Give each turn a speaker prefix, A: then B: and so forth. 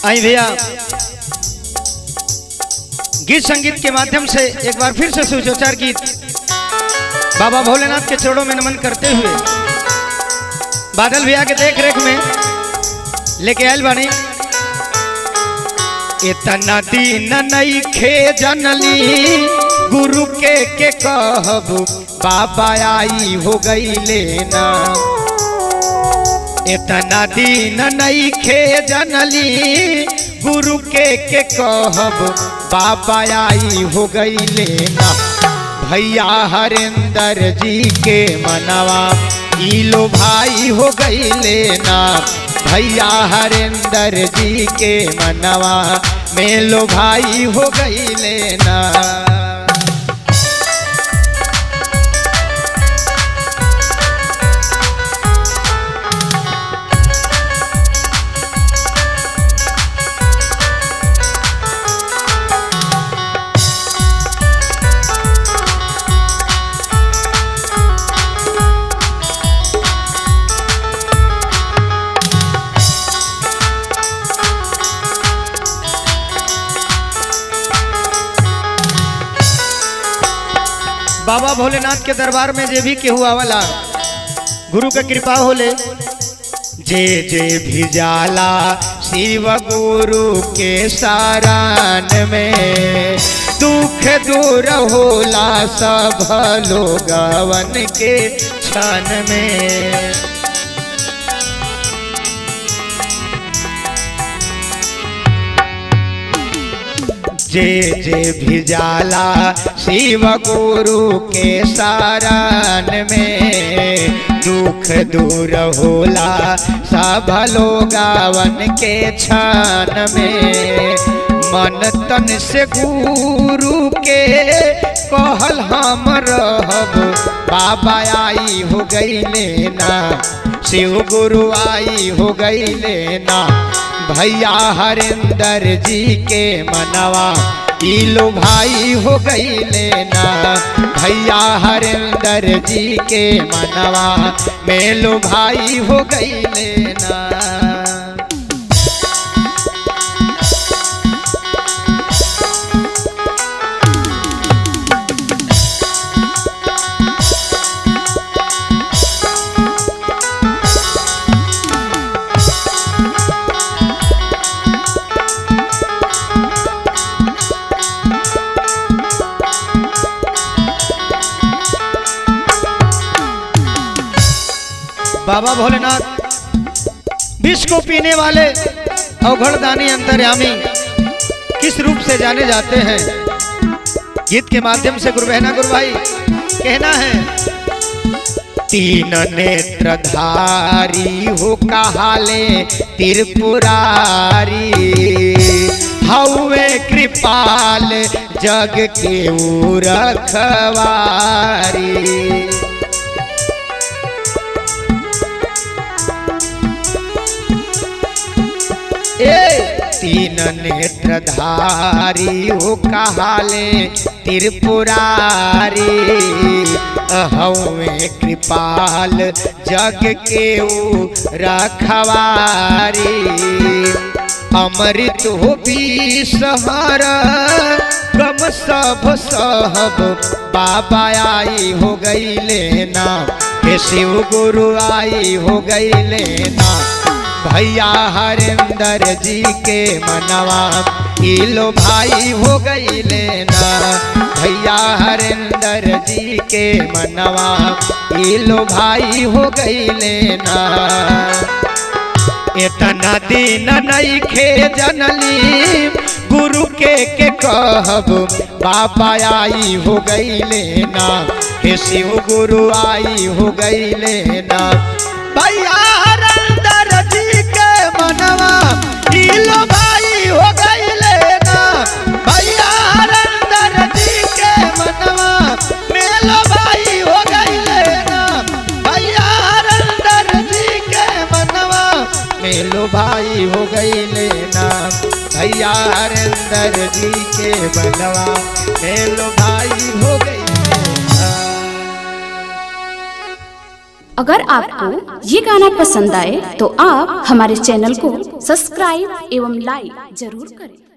A: आई भैया गीत संगीत के माध्यम से एक बार फिर से सुविचार गीत बाबा भोलेनाथ के चरणों में नमन करते हुए बादल भैया के देख रेख में लेके आयल बानी। इतना दिन नहीं खे जनली गुरु के कहब बाबा आई हो गई लेना। इतना दिन नहीं खे जनली गुरु के कहब बाबा आई हो गई लेना। भैया हरिंदर जी के मनवा इलो भाई हो गई लेना। भैया हरिंदर जी के मनवा मेलो भाई हो गई लेना। बाबा भोलेनाथ के दरबार में जे भी केहू आवला गुरु के कृपा होले। जे जे भी जाला शिव गुरु के शरण में दुख दूर होला सब लोगवन के क्षण में। जे जे भी जाला शिव गुरु के शरण में दुख दूर होला सब लोगवन के क्षण में। मन तन से गुरु के कहल हम रहब बाबा आई हो गई लेना। शिव गुरु आई हो गई लेना। भैया हरिंदर जी के मनवा इलो भाई हो गई लेना। भैया हरिंदर जी के मनवा मेलो भाई हो गई लेना। बाबा भोलेनाथ विष को पीने वाले अवघड़दानी अंतर्यामी किस रूप से जाने जाते हैं। गीत के माध्यम से गुरु बहना गुरु भाई कहना है। तीन नेत्रधारी हो कहाले त्रिपुरारी हौवे कृपाल जग के रखवारी। तीन नेत्रधारी हो कहाले त्रिपुरारी हमें कृपाल जग के रखवारी। अमृत हो विषहर गम सब सहब बाबा आई हो गई लेना। हे शिव गुरु आई हो गई लेना। भैया हरिंदर जी के मनवा इलो भाई हो गई लेना। भैया हरिंदर जी के मनवा इलो भाई हो गई लेना। इतना दिन नहीं खे जनली गुरु के कहब बाबा आई हो गई लेना। हे शिव गुरु आई हो गई लेना। भैया मनवा इलो भाई हो गई लेना। भैया हरिंदर जी के मनवा मेलो भाई हो गई लेना। भैया हरिंदर जी के मनवा मेलो भाई हो गई लेना। भैया हरिंदर जी के मनवा मेलो भाई हो गई लेना।
B: अगर आपको ये गाना पसंद आए तो आप हमारे चैनल को सब्सक्राइब एवं लाइक जरूर करें।